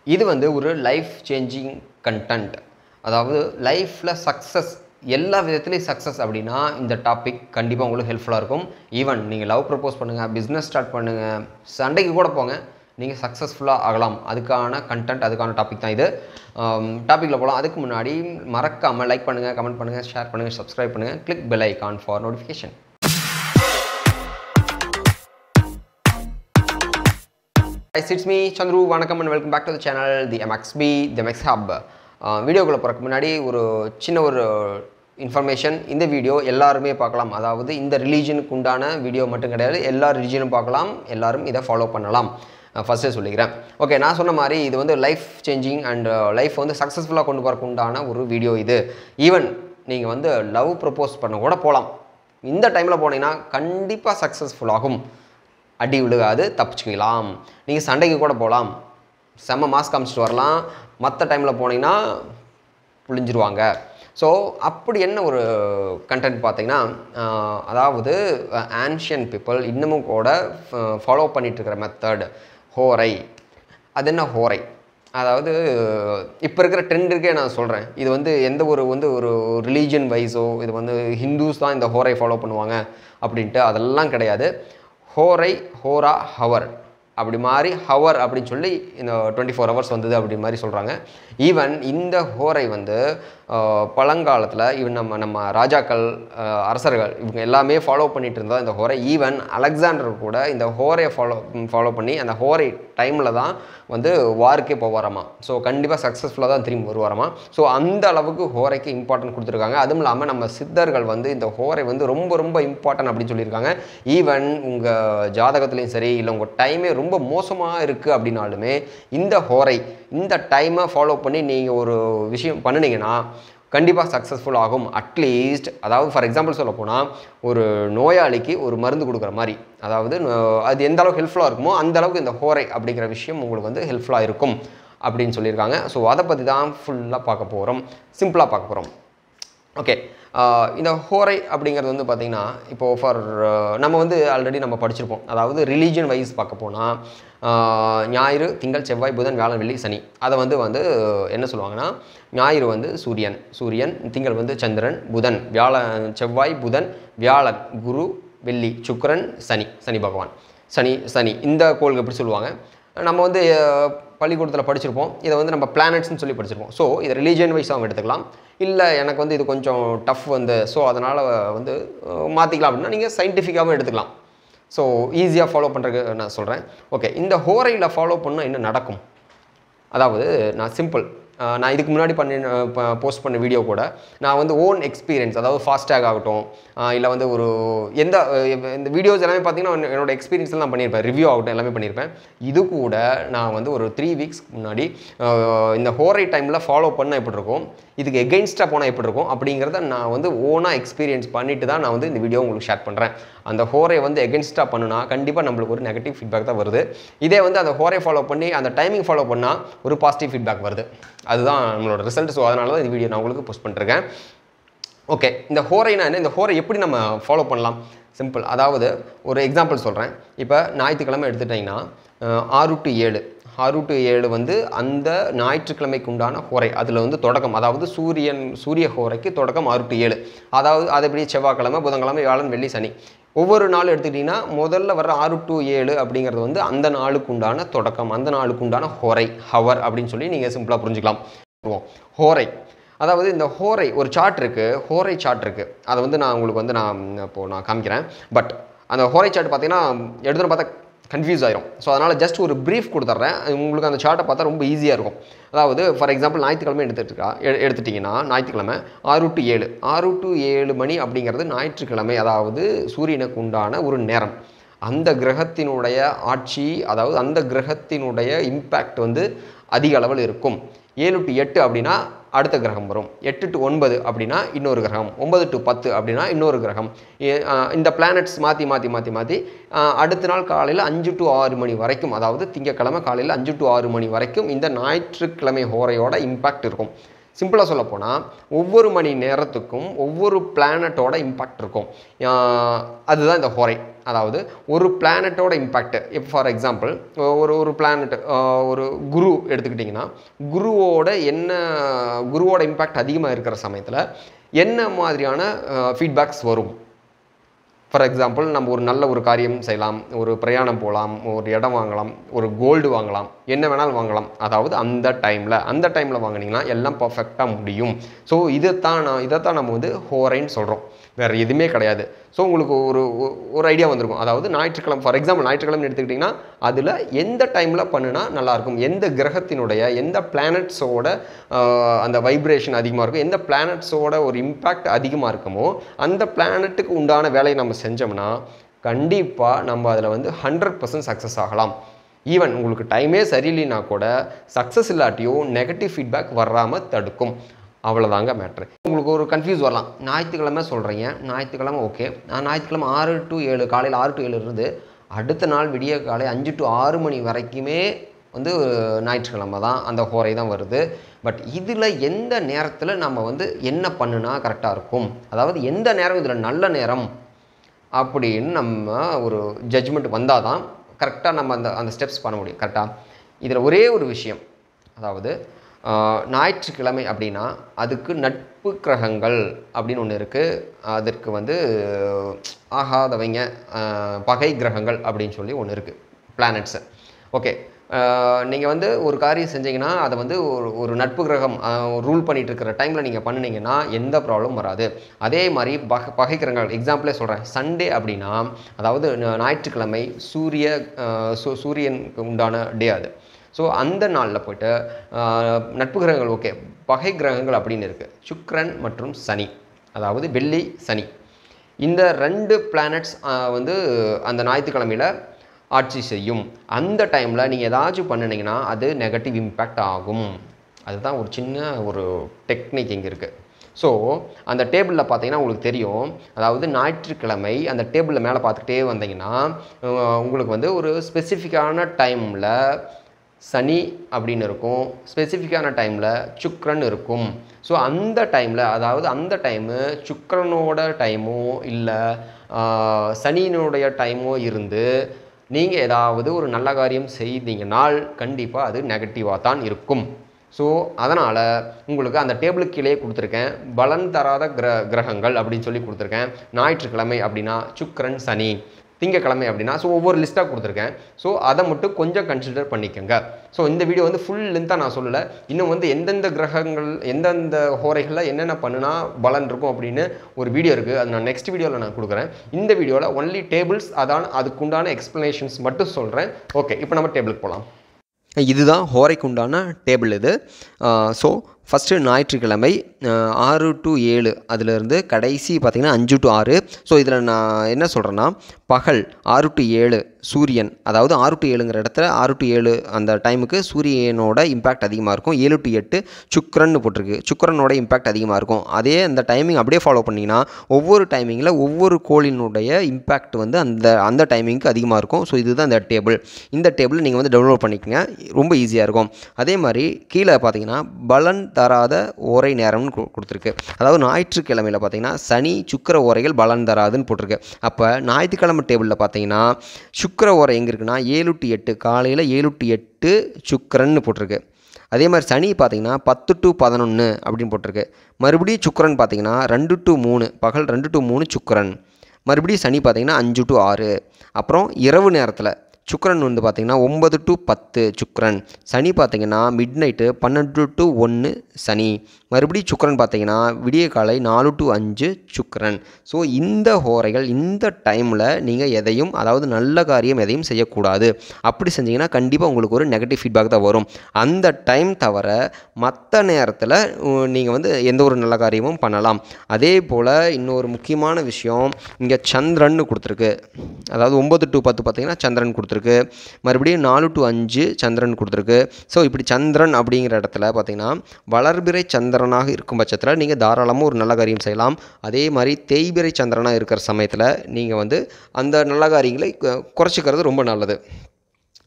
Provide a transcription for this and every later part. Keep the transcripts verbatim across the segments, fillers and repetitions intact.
இது வந்து ஒரு லைஃப் சேஞ்சிங் கண்டென்ட். அதாவது லைஃப்பில் சக்ஸஸ் எல்லா விதத்துலேயும் சக்ஸஸ் அப்படின்னா இந்த டாபிக் கண்டிப்பாக உங்களுக்கு ஹெல்ப்ஃபுல்லாக இருக்கும். ஈவன் நீங்கள் லவ் ப்ரப்போஸ் பண்ணுங்கள், பிஸ்னஸ் ஸ்டார்ட் பண்ணுங்கள், சண்டைக்கு கூட போங்க, நீங்கள் சக்ஸஸ்ஃபுல்லாக ஆகலாம். அதுக்கான கண்டென்ட், அதுக்கான டாபிக் தான் இது. டாப்பிக்கில் போகலாம். அதுக்கு முன்னாடி மறக்காமல் லைக் பண்ணுங்கள், கமெண்ட் பண்ணுங்கள், ஷேர் பண்ணுங்கள், சப்ஸ்கிரைப் பண்ணுங்கள், click bell icon for notification. Hi, it's me, Chandru. Vanakkam and welcome back to the channel, the M X B, the M X Hub. வீடியோக்குள்ளே போகிறதுக்கு முன்னாடி ஒரு சின்ன ஒரு இன்ஃபர்மேஷன். இந்த வீடியோ எல்லாருமே பார்க்கலாம். அதாவது இந்த ரிலீஜனுக்கு உண்டான வீடியோ மட்டும் கிடையாது, எல்லா ரிலீஜனும் பார்க்கலாம், எல்லாரும் இதை ஃபாலோ பண்ணலாம். ஃபஸ்ட்டே சொல்லிக்கிறேன். ஓகே, நான் சொன்ன மாதிரி இது வந்து லைஃப் சேஞ்சிங் அண்ட் லைஃப் வந்து சக்ஸஸ்ஃபுல்லாக கொண்டு போகிறக்கு உண்டான ஒரு வீடியோ இது. ஈவன் நீங்கள் வந்து லவ் ப்ரப்போஸ் பண்ண கூட போகலாம். இந்த டைமில் போனீங்கன்னா கண்டிப்பாக சக்ஸஸ்ஃபுல் ஆகும். அடி விழுகாது, தப்பிச்சுக்கலாம். நீங்கள் சண்டைக்கு கூட போகலாம், செம்ம மாஸ்க் காமிச்சிட்டு வரலாம். மற்ற டைமில் போனீங்கன்னா புழிஞ்சிருவாங்க. ஸோ அப்படி என்ன ஒரு கண்டென்ட் பார்த்தீங்கன்னா, அதாவது ஆன்ஷியன் பீப்புள் இன்னமும் கூட ஃபாலோ பண்ணிகிட்ருக்கிற மெத்தட் ஹோரை. அது என்ன ஹோரை? அதாவது இப்போ இருக்கிற ட்ரெண்டுக்கே நான் சொல்கிறேன். இது வந்து எந்த ஒரு வந்து ஒரு ரிலீஜன் வைஸோ இது வந்து ஹிந்துஸ் தான் இந்த ஹோரை ஃபாலோ பண்ணுவாங்க அப்படின்ட்டு அதெல்லாம் கிடையாது. ஹோரை, ஹோரா, ஹவர் அப்படி மாதிரி ஹவர் அப்படின்னு சொல்லி இந்த டுவெண்ட்டி ஃபோர் ஹவர்ஸ் வந்தது அப்படி மாதிரி சொல்கிறாங்க. ஈவன் இந்த ஹோரை வந்து பழங்காலத்தில் ஈவன் நம்ம நம்ம ராஜாக்கள், அரசர்கள் இவங்க எல்லாமே ஃபாலோ பண்ணிகிட்டு இருந்தால் இந்த ஹோரை. ஈவன் அலெக்சாண்டர் கூட இந்த ஹோரையை ஃபாலோ ஃபாலோ பண்ணி அந்த ஹோரை டைமில் தான் வந்து வாருக்கே போவாராமா. ஸோ கண்டிப்பாக சக்ஸஸ்ஃபுல்லாக தான் திரும்பி வருவாராமா. ஸோ அந்த அளவுக்கு ஹோரைக்கு இம்பார்ட்டன்ட் கொடுத்துருக்காங்க. அதுவும் இல்லாமல் நம்ம சித்தர்கள் வந்து இந்த ஹோரை வந்து ரொம்ப ரொம்ப இம்பார்ட்டன்ட் அப்படின்னு சொல்லியிருக்காங்க. ஈவன் உங்கள் ஜாதகத்துலேயும் சரி, இல்லை உங்கள் டைமே ரொம்ப மோசமாக இருக்குது அப்படின்னாலுமே இந்த ஹோரை, இந்த டைமை ஃபாலோ பண்ணி நீங்கள் ஒரு விஷயம் பண்ணினீங்கன்னா கண்டிப்பாக சக்ஸஸ்ஃபுல் ஆகும். அட்லீஸ்ட் அதாவது ஃபார் எக்ஸாம்பிள் சொல்ல போனால் ஒரு நோயாளிக்கு ஒரு மருந்து கொடுக்குற மாதிரி, அதாவது அது எந்த அளவுக்கு ஹெல்ப்ஃபுல்லாக இருக்குமோ அந்த அளவுக்கு இந்த ஹோரை அப்படிங்கிற விஷயம் உங்களுக்கு வந்து ஹெல்ப்ஃபுல்லாக இருக்கும் அப்படின்னு சொல்லியிருக்காங்க. ஸோ அதை பற்றி தான் ஃபுல்லாக பார்க்க போகிறோம், சிம்பிளாக பார்க்க போகிறோம். ஓகே, இந்த ஹோரை அப்படிங்கிறது வந்து பார்த்திங்கன்னா இப்போது ஃபார் நம்ம வந்து ஆல்ரெடி நம்ம படிச்சிருப்போம். அதாவது ரிலீஜன் வைஸ் பார்க்க போனால் ஞாயிறு, திங்கள், செவ்வாய், புதன், வியாழன், வெள்ளி, சனி. அதை வந்து வந்து என்ன சொல்லுவாங்கன்னா, ஞாயிறு வந்து சூரியன், சூரியன் திங்கள் வந்து சந்திரன், புதன் வியாழன், செவ்வாய் புதன், வியாழன் குரு, வெள்ளி சுக்கிரன், சனி சனி பகவான், சனி சனி இந்த கோள்கள் எப்படி சொல்லுவாங்க. நம்ம வந்து பள்ளிக்கூடத்தில் படிச்சிருப்போம். இதை வந்து நம்ம பிளானட்ஸ்னு சொல்லி படிச்சிருப்போம். ஸோ இதை ரிலீஜன் வைஸ் அவங்க எடுத்துக்கலாம். இல்லை எனக்கு வந்து இது கொஞ்சம் டஃப் வந்து ஸோ அதனால் வந்து மாற்றிக்கலாம் அப்படின்னா நீங்கள் சயின்டிஃபிக்காகவும் எடுத்துக்கலாம். ஸோ ஈஸியாக ஃபாலோ பண்ணுறதுக்கு நான் சொல்கிறேன். ஓகே, இந்த ஹோரையில் ஃபாலோ பண்ணால் என்ன நடக்கும்? அதாவது நான் சிம்பிள், நான் இதுக்கு முன்னாடி பண்ணி போஸ்ட் பண்ண வீடியோ கூட நான் வந்து ஓன் எக்ஸ்பீரியன்ஸ், அதாவது ஃபாஸ்டேக் ஆகட்டும், இல்லை வந்து ஒரு எந்த இந்த வீடியோஸ் எல்லாமே பார்த்தீங்கன்னா என்னோடய எக்ஸ்பீரியன்ஸில் நான் பண்ணியிருப்பேன். ரிவ்யூ ஆகட்டும் எல்லாமே பண்ணியிருப்பேன். இது கூட நான் வந்து ஒரு த்ரீ வீக்ஸ் முன்னாடி இந்த ஹோரை டைமில் ஃபாலோ பண்ண எப்படி இருக்கும், இதுக்கு எகெயின்ஸ்டாக போனால் எப்படி இருக்கும் அப்படிங்கிறத நான் வந்து ஓனாக எக்ஸ்பீரியன்ஸ் பண்ணிட்டு தான் நான் வந்து இந்த வீடியோ உங்களுக்கு ஷேர் பண்ணுறேன். அந்த ஹோரை வந்து எகெயின்ஸ்டாக பண்ணுனா கண்டிப்பாக நம்மளுக்கு ஒரு நெகட்டிவ் ஃபீட்பேக் தான் வருது. இதே வந்து அந்த ஹோரை ஃபாலோ பண்ணி அந்த டைமிங் ஃபாலோ பண்ணால் ஒரு பாசிட்டிவ் ஃபீட்பேக் வருது. அதுதான் நம்மளோட ரிசல்ட். ஸோ அதனால தான் இந்த வீடியோ நான் உங்களுக்கு போஸ்ட் பண்ணிருக்கேன். ஓகே, இந்த ஹோரைனா என்ன, இந்த ஹோரை எப்படி நம்ம ஃபாலோ பண்ணலாம்? சிம்பிள். அதாவது ஒரு எக்ஸாம்பிள் சொல்கிறேன். இப்போ ஞாயிற்றுக்கிழமை எடுத்துட்டிங்கன்னா ஆறு டு ஏழு ஆறு டு ஏழு வந்து அந்த ஞாயிற்றுக்கிழமைக்கு உண்டான ஹோரை. அதில் வந்து தொடக்கம், அதாவது சூரியன் சூரிய ஹோரைக்கு தொடக்கம் ஆறு டு ஏழு. அதாவது அது எப்படி செவ்வாய்க்கிழமை, புதன்கிழமை, வியாழன், வெள்ளி, சனி ஒவ்வொரு நாள் எடுத்துக்கிட்டிங்கன்னா முதல்ல வர ஆறு டு ஏழு அப்படிங்கிறது வந்து அந்த நாளுக்கு உண்டான தொடக்கம், அந்த நாளுக்கு உண்டான ஹோரை, ஹவர் அப்படின்னு சொல்லி நீங்கள் சிம்பிளாக புரிஞ்சுக்கலாம். ஹோரை அதாவது இந்த ஹோரை ஒரு சார்ட் இருக்குது, ஹோரை சார்ட் இருக்குது. அதை வந்து நான் உங்களுக்கு வந்து நான் இப்போது நான் காமிக்கிறேன். பட் அந்த ஹோரை சார்ட் பார்த்தீங்கன்னா எடுத்துன்னு பார்த்தா கன்ஃபியூஸ் ஆயிரும். ஸோ அதனால் ஜஸ்ட் ஒரு ப்ரீஃப் கொடுத்துட்றேன். உங்களுக்கு அந்த சார்ட்டை பார்த்தா ரொம்ப ஈஸியாக இருக்கும். அதாவது ஃபார் எக்ஸாம்பிள் ஞாயிற்றுக்கிழமை எடுத்துட்டா எடுத்துட்டிங்கன்னா ஞாயிற்றுக்கிழமை ஆறு டு ஏழு ஆறு டு ஏழு மணி அப்படிங்கிறது ஞாயிற்றுக்கிழமை, அதாவது சூரியனுக்கு உண்டான ஒரு நேரம். அந்த கிரகத்தினுடைய ஆட்சி, அதாவது அந்த கிரகத்தினுடைய இம்பேக்ட் வந்து அதிக அளவில் இருக்கும். ஏழு டு எட்டு அப்படின்னா அடுத்த கிரகம் வரும். எட்டு டு ஒன்பது அப்படின்னா இன்னொரு கிரகம். ஒன்பது டு பத்து அப்படின்னா இன்னொரு கிரகம். இந்த பிளானட்ஸ் மாற்றி மாற்றி மாற்றி மாற்றி அடுத்த நாள் காலையில் அஞ்சு டு ஆறு மணி வரைக்கும், அதாவது திங்கக்கிழமை காலையில் அஞ்சு டு ஆறு மணி வரைக்கும் இந்த ஞாயிற்றுக்கிழமை ஹோரையோட இம்பேக்ட் இருக்கும். சிம்பிளாக சொல்ல போனால் ஒவ்வொரு மணி நேரத்துக்கும் ஒவ்வொரு பிளானட்டோட இம்பேக்ட் இருக்கும். அதுதான் இந்த ஹோரை. அதாவது ஒரு பிளானட்டோட இம்பேக்ட். இப்போ ஃபார் எக்ஸாம்பிள் ஒரு ஒரு பிளானட் ஒரு குரு எடுத்துக்கிட்டிங்கன்னா குருவோட என்ன குருவோட இம்பேக்ட் அதிகமாக இருக்கிற சமயத்தில் என்ன மாதிரியான ஃபீட்பேக்ஸ் வரும். ஃபார் எக்ஸாம்பிள் நம்ம ஒரு நல்ல ஒரு காரியம் செய்யலாம், ஒரு பிரயாணம் போகலாம், ஒரு இடம் வாங்கலாம், ஒரு கோல்டு வாங்கலாம், என்ன வேணாலும் வாங்கலாம். அதாவது அந்த டைமில் அந்த டைமில் வாங்கினீங்கன்னா எல்லாம் பர்ஃபெக்டாக முடியும். ஸோ இதைத்தான் நான் இதைத்தான் நம்ம வந்து ஹோரைன்னு சொல்கிறோம், வேறு எதுவுமே கிடையாது. ஸோ உங்களுக்கு ஒரு ஒரு ஐடியா வந்திருக்கும். அதாவது ஞாயிற்றுக்கிழமை ஃபார் எக்ஸாம்பிள் ஞாயிற்றுக்கிழமை எடுத்துக்கிட்டிங்கன்னா அதில் எந்த டைமில் பண்ணுனா நல்லாயிருக்கும், எந்த கிரகத்தினுடைய எந்த பிளானட்ஸோட அந்த வைப்ரேஷன் அதிகமாக இருக்கும், எந்த பிளானட்ஸோட ஒரு இம்பேக்ட் அதிகமாக இருக்குமோ அந்த பிளானட்டுக்கு உண்டான வேலையை நம்ம செஞ்சோம்னா கண்டிப்பாக நம்ம அதில் வந்து ஹண்ட்ரட் பர்சன்ட் சக்ஸஸ் ஆகலாம். ஈவன் உங்களுக்கு டைமே சரியில்லைனா கூட சக்ஸஸ் இல்லாட்டியும் நெகட்டிவ் ஃபீட்பேக் வராமல் தடுக்கும். அவ்வளோதாங்க மேட்ரு. உங்களுக்கு ஒரு கன்ஃபியூஸ் வரலாம், ஞாயிற்றுக்கிழமை சொல்கிறீங்க, ஞாயிற்றுக்கிழமை ஓகே, நான் ஞாயிற்றுக்கிழமை ஆறு டு ஏழு காலையில் ஆறு டு ஏழு இருந்து அடுத்த நாள் விடிய காலை அஞ்சு டு ஆறு மணி வரைக்குமே வந்து ஞாயிற்றுக்கிழமை தான் அந்த ஹோரை தான் வருது. பட் இதில் எந்த நேரத்தில் நம்ம வந்து என்ன பண்ணுனா கரெக்டாக இருக்கும், அதாவது எந்த நேரம் இதில் நல்ல நேரம் அப்படின்னு நம்ம ஒரு ஜட்ஜ்மெண்ட் வந்தால் தான் கரெக்டாக நம்ம அந்த அந்த ஸ்டெப்ஸ் பண்ண முடியும். கரெக்டாக இதில் ஒரே ஒரு விஷயம், அதாவது ஞாயிற்றுக்கிழமை அப்படின்னா அதுக்கு நட்பு கிரகங்கள் அப்படின்னு ஒன்று இருக்குது. அதற்கு வந்து ஆகாதவைங்க பகை கிரகங்கள் அப்படின்னு சொல்லி ஒன்று இருக்குது, பிளானட்ஸு. ஓகே, நீங்கள் வந்து ஒரு காரியம் செஞ்சீங்கன்னா அதை வந்து ஒரு ஒரு நட்பு கிரகம் ரூல் பண்ணிகிட்டு இருக்கிற டைமில் நீங்கள் பண்ணினீங்கன்னா எந்த ப்ராப்ளமும் வராது. அதே மாதிரி பக பகை கிரகங்கள் எக்ஸாம்பிளே சொல்கிறேன், சண்டே அப்படின்னா அதாவது ஞாயிற்றுக்கிழமை சூரிய சூ சூரியனுக்கு உண்டான டே அது. ஸோ அந்த நாளில் போய்ட்டு நட்பு கிரகங்கள் ஓகே, பகை கிரகங்கள் அப்படின்னு இருக்குது சுக்கிரன் மற்றும் சனி, அதாவது வெள்ளி சனி. இந்த ரெண்டு பிளானட்ஸ் வந்து அந்த ஞாயிற்றுக்கிழமையில் ஆட்சி செய்யும். அந்த டைமில் நீங்கள் ஏதாச்சும் பண்ணினீங்கன்னா அது நெகட்டிவ் இம்பேக்ட் ஆகும். அதுதான் ஒரு சின்ன ஒரு டெக்னிக் இங்கே இருக்குது. ஸோ அந்த டேபிளில் பார்த்தீங்கன்னா உங்களுக்கு தெரியும், அதாவது ஞாயிற்றுக்கிழமை அந்த டேபிளில் மேலே பார்த்துக்கிட்டே வந்தீங்கன்னா உங்களுக்கு வந்து ஒரு ஸ்பெசிஃபிக்கான டைமில் சனி அப்படின்னு இருக்கும், ஸ்பெசிஃபிக்கான டைமில் சுக்கிரன் இருக்கும். ஸோ அந்த டைமில் அதாவது அந்த டைமு சுக்கிரனோட டைமோ இல்லை சனியினுடைய டைமோ இருந்து நீங்கள் ஏதாவது ஒரு நல்ல காரியம் செய்தீங்கனால் கண்டிப்பாக அது நெகட்டிவாக தான் இருக்கும். ஸோ அதனால் உங்களுக்கு அந்த டேபிளுக்கு கீழே கொடுத்துருக்கேன், பலன் தராத கிர கிரகங்கள் அப்படின்னு சொல்லி கொடுத்துருக்கேன். ஞாயிற்றுக்கிழமை அப்படின்னா சுக்கிரன் சனி, திங்கக்கிழமை அப்படின்னா ஸோ ஒவ்வொரு லிஸ்ட்டாக கொடுத்துருக்கேன். ஸோ அதை மட்டும் கொஞ்சம் கன்சிடர் பண்ணிக்கோங்க. ஸோ இந்த வீடியோ வந்து ஃபுல் லென்த்தாக நான் சொல்லலை, இன்னும் வந்து எந்தெந்த கிரகங்கள் எந்தெந்த ஹோரைகளில் என்னென்ன பண்ணுனா பலன் இருக்கும் அப்படின்னு ஒரு வீடியோ இருக்குது, அது நான் நெக்ஸ்ட் வீடியோவில் நான் கொடுக்குறேன். இந்த வீடியோவில் ஒன்லி டேபிள்ஸ் அதான் அதுக்குண்டான எக்ஸ்ப்ளனேஷன்ஸ் மட்டும் சொல்கிறேன். ஓகே, இப்போ நம்ம டேபிளுக்கு போகலாம். இதுதான் ஹோரைக்கு உண்டான டேபிள் இது. ஸோ ஃபஸ்ட்டு ஞாயிற்றுக்கிழமை ஆறு டு ஏழு அதிலிருந்து கடைசி பார்த்திங்கன்னா அஞ்சு டு ஆறு. ஸோ இதில் நான் என்ன சொல்கிறேன்னா பகல் ஆறு டு ஏழு சூரியன், அதாவது ஆறு டு ஏழுங்கிற இடத்துல ஆறு டு ஏழு அந்த டைமுக்கு சூரியனோட இம்பேக்ட் அதிகமாக இருக்கும். ஏழு டு எட்டு சுக்கிரன்னு போட்டிருக்கு, சுக்கிரனோட இம்பேக்ட் அதிகமாக இருக்கும். அதே அந்த டைமிங் அப்படியே ஃபாலோ பண்ணிங்கன்னா ஒவ்வொரு டைமிங்கில் ஒவ்வொரு கோளினுடைய இம்பேக்ட் வந்து அந்த அந்த டைமிங்க்கு அதிகமாக இருக்கும். ஸோ இதுதான் இந்த டேபிள். இந்த டேபிள் நீங்கள் வந்து டவுன்லோட் பண்ணிக்கோங்க, ரொம்ப ஈஸியாக இருக்கும். அதே மாதிரி கீழே பார்த்தீங்கன்னா பலன் தராத ஓரை நேரம்னு கொடுத்துருக்கு. அதாவது ஞாயிற்றுக்கிழமையில் பார்த்தீங்கன்னா சனி சுக்கிர ஓரைகள் பலன் தராதுன்னு போட்டிருக்கு. அப்போ ஞாயிற்றுக்கிழமை டேபிளில் பார்த்தீங்கன்னா சுக்கிர ஓரை எங்கே இருக்குன்னா ஏழு டு எட்டு காலையில் ஏழு டு எட்டு சுக்கிரன்னு போட்டிருக்கு. அதே மாதிரி சனி பார்த்தீங்கன்னா பத்து டு பதினொன்று அப்படின்னு போட்டிருக்கு. மறுபடியும் சுக்கிரன் பார்த்தீங்கன்னா ரெண்டு டு மூணு பகல் ரெண்டு டு மூணு சுக்கிரன். மறுபடியும் சனி பார்த்தீங்கன்னா அஞ்சு டு ஆறு. அப்புறம் இரவு நேரத்தில் சுக்கிரன் வந்து பார்த்திங்கன்னா ஒம்பது டு பத்து சுக்கிரன். சனி பார்த்திங்கன்னா மிட் நைட்டு பன்னெண்டு டு ஒன்று சனி. மறுபடியும் சுக்கிரன் பார்த்திங்கன்னா விடிய காலை நாலு டு அஞ்சு சுக்கிரன். ஸோ இந்த ஹோரைகள் இந்த டைமில் நீங்கள் எதையும் அதாவது நல்ல காரியம் எதையும் செய்யக்கூடாது. அப்படி செஞ்சிங்கன்னா கண்டிப்பாக உங்களுக்கு ஒரு நெகட்டிவ் ஃபீட்பேக் தான் வரும். அந்த டைம் தவிர மற்ற நேரத்தில் நீங்கள் வந்து எந்த ஒரு நல்ல காரியமும் பண்ணலாம். அதே போல் இன்னொரு முக்கியமான விஷயம், இங்கே சந்திரன் கொடுத்துருக்கு. அதாவது ஒம்பது டு பத்து பார்த்திங்கன்னா சந்திரன் கொடுத்துருக்கு. மறுபடியும் நாலு டு அஞ்சு சந்திரன் கொடுத்துருக்கு. ஸோ இப்படி சந்திரன் அப்படிங்கிற இடத்துல பார்த்திங்கன்னா வளர்பிறை சந்திரனாக இருக்கும் பட்சத்தில் நீங்கள் தாராளமாக ஒரு நல்ல காரியம் செய்யலாம். அதே மாதிரி தேய்பிறை சந்திரனாக இருக்கிற சமயத்தில் நீங்கள் வந்து அந்த நல்ல காரியங்களை குறைச்சிக்கிறது ரொம்ப நல்லது.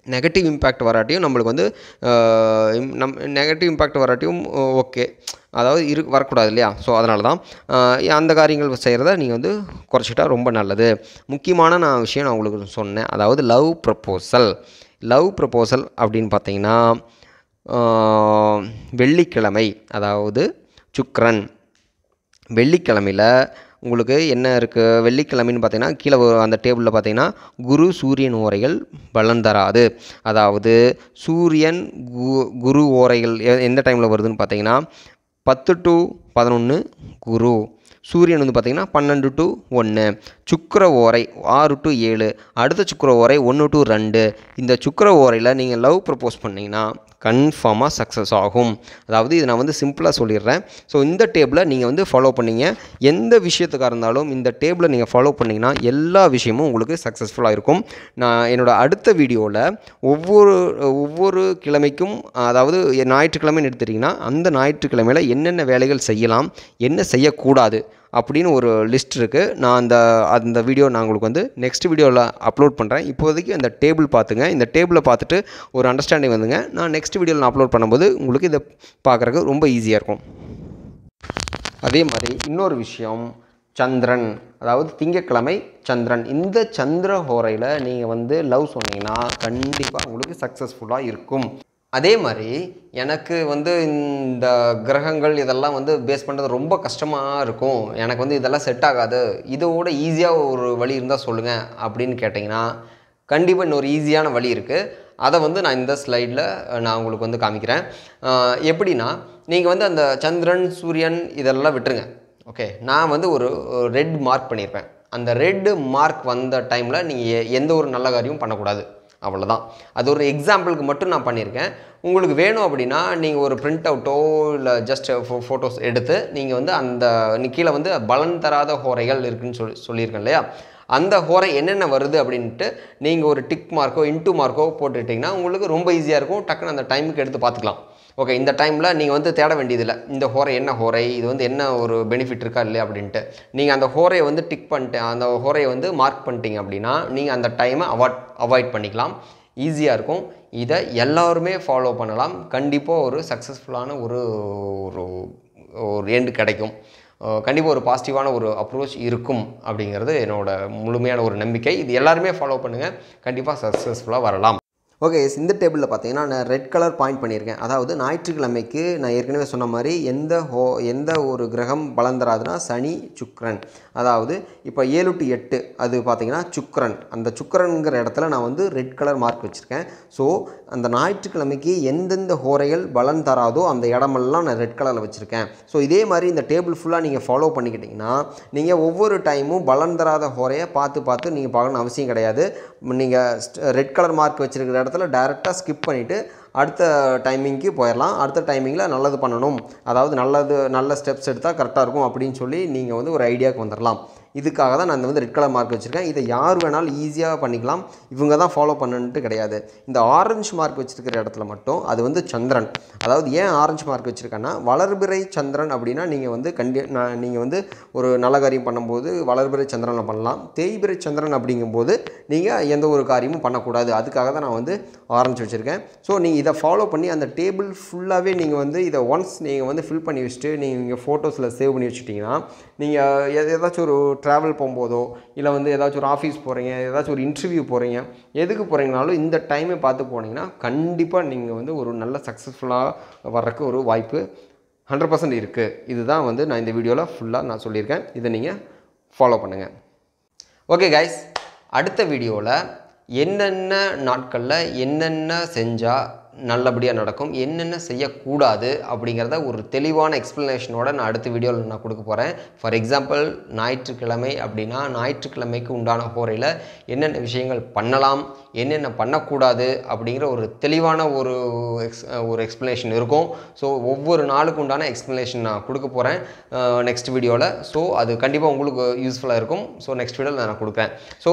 நெகட்டிவ் இம்பேக்ட் வராட்டியும் நம்மளுக்கு வந்து நம் நெகட்டிவ் இம்பேக்ட் வராட்டியும் ஓகே, அதாவது இரு வரக்கூடாது இல்லையா? ஸோ அதனால தான் அந்த காரியங்கள் செய்கிறத நீங்கள் வந்து குறைச்சிட்டா ரொம்ப நல்லது. முக்கியமான நான் விஷயம் நான் உங்களுக்கு சொன்னேன், அதாவது லவ் ப்ரப்போசல். லவ் ப்ரப்போசல் அப்படின்னு பார்த்தீங்கன்னா வெள்ளிக்கிழமை, அதாவது சுக்கிரன் வெள்ளிக்கிழமையில் உங்களுக்கு என்ன இருக்குது? வெள்ளிக்கிழமைன்னு பார்த்தீங்கன்னா கீழே அந்த டேபிளில் பார்த்தீங்கன்னா குரு சூரியன் ஓரைகள் பலன் தராது. அதாவது சூரியன் கு குரு ஓரைகள் எந்த டைமில் வருதுன்னு பார்த்தீங்கன்னா பத்து டு பதினொன்று குரு, சூரியன் வந்து பார்த்திங்கன்னா பன்னெண்டு டு ஒன்று, சுக்கிர ஓரை ஆறு டு ஏழு, அடுத்த சுக்கிர ஓரை ஒன்று டு ரெண்டு. இந்த சுக்கிர ஓரையில் நீங்கள் லவ் ப்ரப்போஸ் பண்ணிங்கன்னா கன்ஃபார்மாக சக்ஸஸ் ஆகும். அதாவது இது நான் வந்து சிம்பிளாக சொல்லிடுறேன். ஸோ இந்த டேபிளை நீங்கள் வந்து ஃபாலோ பண்ணிங்க, எந்த விஷயத்துக்காக இருந்தாலும் இந்த டேபிளை நீங்கள் ஃபாலோ பண்ணிங்கன்னா எல்லா விஷயமும் உங்களுக்கு சக்ஸஸ்ஃபுல்லாக இருக்கும். நான் என்னோடய அடுத்த வீடியோவில் ஒவ்வொரு ஒவ்வொரு கிழமைக்கும், அதாவது ஞாயிற்றுக்கிழமைன்னு எடுத்துட்டிங்கன்னா அந்த ஞாயிற்றுக்கிழமையில் என்னென்ன வேலைகள் செய்யலாம், என்ன செய்யக்கூடாது அப்படின்னு ஒரு லிஸ்ட் இருக்குது. நான் அந்த அந்த வீடியோ நான் உங்களுக்கு வந்து நெக்ஸ்ட் வீடியோவில் அப்லோட் பண்ணுறேன். இப்போதைக்கு அந்த டேபிள் பார்த்துங்க. இந்த டேபிளை பார்த்துட்டு ஒரு அண்டர்ஸ்டாண்டிங் வந்துங்க. நான் நெக்ஸ்ட் வீடியோவில் நான் அப்லோட் பண்ணும்போது உங்களுக்கு இதை பார்க்குறதுக்கு ரொம்ப ஈஸியாக இருக்கும். அதே மாதிரி இன்னொரு விஷயம், சந்திரன், அதாவது திங்கட்கிழமை சந்திரன். இந்த சந்திர ஹோரையில் நீங்கள் வந்து லவ் சொன்னீங்கன்னா கண்டிப்பாக உங்களுக்கு சக்ஸஸ்ஃபுல்லாக இருக்கும். அதே மாதிரி எனக்கு வந்து இந்த கிரகங்கள் இதெல்லாம் வந்து பேஸ் பண்ணுறது ரொம்ப கஷ்டமாக இருக்கும், எனக்கு வந்து இதெல்லாம் செட் ஆகாது, இதோட ஈஸியாக ஒரு வழி இருந்தால் சொல்லுங்கள் அப்படின்னு கேட்டிங்கன்னா கண்டிப்பாக இன்னொரு ஈஸியான வழி இருக்குது. அதை வந்து நான் இந்த ஸ்லைடில் நான் உங்களுக்கு வந்து காமிக்கிறேன். எப்படின்னா நீங்கள் வந்து அந்த சந்திரன் சூரியன் இதெல்லாம் விட்டுருங்க. ஓகே, நான் வந்து ஒரு ரெட் மார்க் பண்ணியிருப்பேன். அந்த ரெட் மார்க் வந்த டைமில் நீங்கள் எந்த ஒரு நல்ல காரியமும் பண்ணக்கூடாது, அவ்வளோதான். அது ஒரு எக்ஸாம்பிளுக்கு மட்டும் நான் பண்ணியிருக்கேன். உங்களுக்கு வேணும் அப்படின்னா நீங்கள் ஒரு பிரிண்ட் அவுட்டோ இல்லை ஜஸ்ட் ஃபோ ஃபோட்டோஸ் எடுத்து நீங்கள் வந்து அந்த கீழே வந்து பலன் தராத ஹோரைகள் இருக்குதுன்னு சொல்லி சொல்லியிருக்கேன் இல்லையா, அந்த ஹோரை என்னென்ன வருது அப்படின்ட்டு நீங்கள் ஒரு டிக் மார்க்கோ இன்டூ மார்க்கோ போட்டுட்டிங்கன்னா உங்களுக்கு ரொம்ப ஈஸியாக இருக்கும். டக்குன்னு அந்த டைமுக்கு எடுத்து பார்த்துக்கலாம். ஓகே, இந்த டைமில் நீங்கள் வந்து தேட வேண்டியதில்லை இந்த ஹோரை என்ன ஹோரை, இது வந்து என்ன ஒரு பெனிஃபிட் இருக்கா இல்லையா அப்படின்ட்டு. நீங்கள் அந்த ஹோரையை வந்து டிக் பண்ணிட்டு அந்த ஹோரையை வந்து மார்க் பண்ணிட்டீங்க அப்படின்னா நீங்கள் அந்த டைமை அவாய்ட் அவாய்ட் பண்ணிக்கலாம். ஈஸியாக இருக்கும். இதை எல்லாருமே ஃபாலோ பண்ணலாம். கண்டிப்பாக ஒரு சக்ஸஸ்ஃபுல்லான ஒரு ஒரு எண்டு கிடைக்கும். கண்டிப்பாக ஒரு பாசிட்டிவான ஒரு அப்ரோச் இருக்கும் அப்படிங்கிறது என்னோடய முழுமையான ஒரு நம்பிக்கை. இது எல்லாருமே ஃபாலோ பண்ணுங்கள், கண்டிப்பாக சக்ஸஸ்ஃபுல்லாக வரலாம். ஓகே, இந்த டேபிளில் பார்த்தீங்கன்னா நான் ரெட் கலர் பாயிண்ட் பண்ணியிருக்கேன். அதாவது ஞாயிற்றுக்கிழமைக்கு நான் ஏற்கனவே சொன்ன மாதிரி எந்த ஹோ எந்த ஒரு கிரகம் பலன் தராதுன்னா சனி சுக்கிரன். அதாவது இப்போ ஏழு டு எட்டு அது பார்த்திங்கன்னா சுக்கிரன். அந்த சுக்கிரனுங்கிற இடத்துல நான் வந்து ரெட் கலர் மார்க் வச்சுருக்கேன். ஸோ அந்த ஞாயிற்றுக்கிழமைக்கு எந்தெந்த ஹோரைகள் பலன் தராதோ அந்த இடமெல்லாம் நான் ரெட் கலரில் வச்சுருக்கேன். ஸோ இதே மாதிரி இந்த டேபிள் ஃபுல்லாக நீங்கள் ஃபாலோ பண்ணிக்கிட்டிங்கன்னா நீங்கள் ஒவ்வொரு டைமும் பலன் தராத ஹோரையை பார்த்து பார்த்து நீங்கள் பார்க்கணும்னு அவசியம் கிடையாது. நீங்கள் ரெட் கலர் மார்க் வச்சுருக்கிற இடத்துல டைரெக்டாக ஸ்கிப் பண்ணிவிட்டு அடுத்த டைமிங்க்கு போயிடலாம். அடுத்த டைமிங்கில் நல்லது பண்ணணும், அதாவது நல்லது நல்ல ஸ்டெப்ஸ் எடுத்தால் கரெக்டாக இருக்கும் அப்படின்னு சொல்லி நீங்கள் வந்து ஒரு ஐடியாவுக்கு வந்துடலாம். இதுக்காக தான் நான் வந்து ரெட் கலர் மார்க் வச்சுருக்கேன். இதை யார் வேணாலும் ஈஸியாக பண்ணிக்கலாம், இவங்க தான் ஃபாலோ பண்ணணுன்ட்டு கிடையாது. இந்த ஆரஞ்சு மார்க் வச்சுருக்கிற இடத்துல மட்டும் அது வந்து சந்திரன். அதாவது ஏன் ஆரஞ்சு மார்க் வச்சுருக்கேன்னா வளர்பிறை சந்திரன் அப்படின்னா நீங்கள் வந்து கண்டி நீங்கள் வந்து ஒரு நல்ல காரியம் பண்ணும்போது வளர்பிறை சந்திரனை பண்ணலாம். தேய்பிறை சந்திரன் அப்படிங்கும்போது நீங்கள் எந்த ஒரு காரியமும் பண்ணக்கூடாது. அதுக்காக தான் நான் வந்து ஆரஞ்சு வச்சுருக்கேன். ஸோ நீங்கள் இதை ஃபாலோ பண்ணி அந்த டேபிள் ஃபுல்லாகவே நீங்கள் வந்து இதை ஒன்ஸ் நீங்கள் வந்து ஃபில் பண்ணி வச்சுட்டு நீங்கள் ஃபோட்டோஸில் சேவ் பண்ணி வச்சுட்டிங்கன்னா நீங்கள் ஏதாச்சும் ஒரு ட்ராவல் போகும்போதோ இல்லை வந்து ஏதாச்சும் ஒரு ஆஃபீஸ் போகிறீங்க, ஏதாச்சும் ஒரு இன்டர்வியூ போகிறீங்க, எதுக்கு போகிறீங்கனாலும் இந்த டைமை பார்த்து போனீங்கன்னா கண்டிப்பாக நீங்கள் வந்து ஒரு நல்ல சக்ஸஸ்ஃபுல்லாக வர்றதுக்கு ஒரு வாய்ப்பு ஹண்ட்ரட் பர்சன்ட் இருக்குது. இதுதான் வந்து நான் இந்த வீடியோவில் ஃபுல்லாக நான் சொல்லியிருக்கேன். இதை நீங்கள் ஃபாலோ பண்ணுங்கள். ஓகே கைஸ், அடுத்த வீடியோவில் என்னென்ன நாட்களில் என்னென்ன செஞ்சால் நல்லபடியாக நடக்கும், என்னென்ன செய்யக்கூடாது அப்படிங்கிறத ஒரு தெளிவான எக்ஸ்ப்ளனேஷனோட நான் அடுத்த வீடியோவில் நான் கொடுக்க போகிறேன். ஃபார் எக்ஸாம்பிள் ஞாயிற்றுக்கிழமை அப்படின்னா ஞாயிற்றுக்கிழமைக்கு உண்டான ஹோரையில் என்னென்ன விஷயங்கள் பண்ணலாம், என்னென்ன பண்ணக்கூடாது அப்படிங்கிற ஒரு தெளிவான ஒரு எக்ஸ் ஒரு எக்ஸ்ப்ளனேஷன் இருக்கும். ஸோ ஒவ்வொரு நாளுக்கு உண்டான எக்ஸ்ப்ளனேஷன் நான் கொடுக்க போகிறேன் நெக்ஸ்ட் வீடியோவில். ஸோ அது கண்டிப்பாக உங்களுக்கு யூஸ்ஃபுல்லாக இருக்கும். ஸோ நெக்ஸ்ட் வீடியோவில் நான் கொடுக்குறேன். So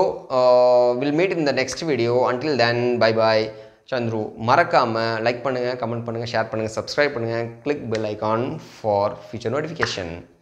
will meet in the next video. Until then bye bye. Chandru. மறக்காமல் லைக் பண்ணுங்கள், கமெண்ட் பண்ணுங்கள், ஷேர் பண்ணுங்கள், சப்ஸ்கிரைப் பண்ணுங்கள், click bell icon for future notification.